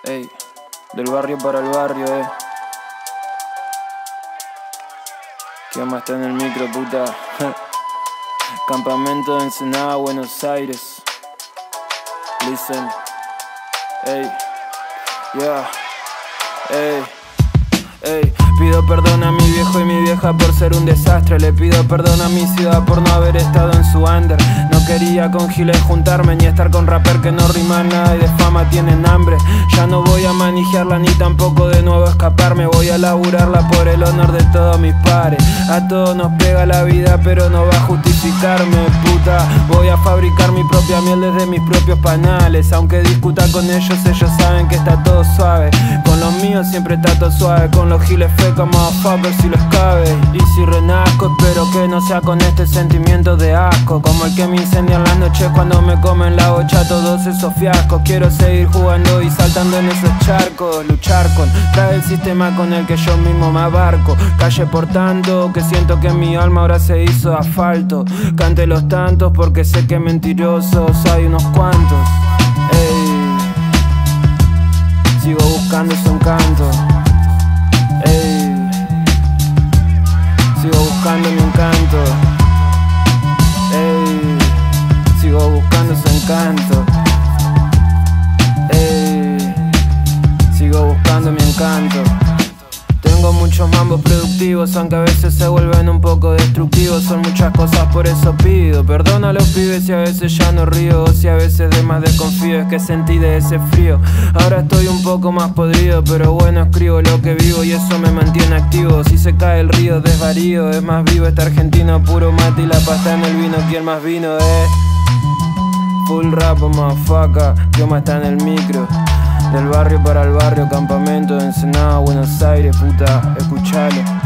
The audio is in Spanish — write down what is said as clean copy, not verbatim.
Ey, del barrio para el barrio, ¿Quién más está en el micro, puta? Campamento de Ensenada, Buenos Aires. Listen. Ey, yeah. Ey, pido perdón a mi viejo y mi vieja por ser un desastre. Le pido perdón a mi ciudad por no haber estado en su under. No quería con giles juntarme ni estar con rapper que no riman nada y de fama tienen hambre. Ya no voy a manejarla ni tampoco de nuevo escaparme. Voy a laburarla por el honor de todos mis pares. A todos nos pega la vida pero no va a justificarme, puta. Voy a fabricar mi propia miel desde mis propios panales. Aunque discuta con ellos, ellos saben que está todo suave. Con los míos siempre está todo suave. Con los giles fecos, motherfuckers, si les cabe. Y si renazco, espero que no sea con este sentimiento de asco, como el que me incendian las noches cuando me comen la bocha todos esos fiascos. Quiero seguir jugando y saltando en esos charcos. Luchar contra el sistema con el que yo mismo me abarco. Calle por tanto que siento que mi alma ahora se hizo asfalto. Cante los tantos porque sé que mentirosos hay unos cuantos. Ey, sigo buscando su encanto. Ey, sigo buscando mi encanto. Ey, sigo buscando su encanto. Ey, sigo buscando mi encanto. Tengo muchos mambos productivos, aunque a veces se vuelven un poco destructivos. Son muchas cosas, por eso pido perdón a los pibes si a veces ya no río, o si a veces de más desconfío. Es que sentí de ese frío. Ahora estoy un poco más podrido, pero bueno, escribo lo que vivo y eso me mantiene activo. Si se cae el río desvarío, es más vivo este argentino. Puro mate y la pasta en el vino. ¿Quién más vino, Full rap, motherfucker. ¿Quién más está en el micro? Del barrio para el barrio, campamento de Ensenada, Buenos Aires, puta, escuchalo.